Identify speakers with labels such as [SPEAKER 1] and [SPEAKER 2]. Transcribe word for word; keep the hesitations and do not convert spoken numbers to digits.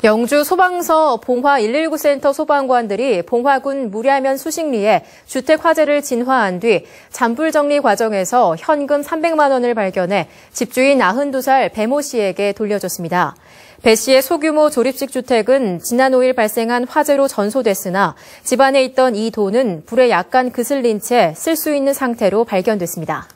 [SPEAKER 1] 영주 소방서 봉화 일일구 센터 소방관들이 봉화군 무랴면 수식리에 주택 화재를 진화한 뒤 잔불 정리 과정에서 현금 삼백만 원을 발견해 집주인 아흔두 살 배모 씨에게 돌려줬습니다. 배 씨의 소규모 조립식 주택은 지난 오일 발생한 화재로 전소됐으나 집안에 있던 이 돈은 불에 약간 그슬린 채 쓸 수 있는 상태로 발견됐습니다.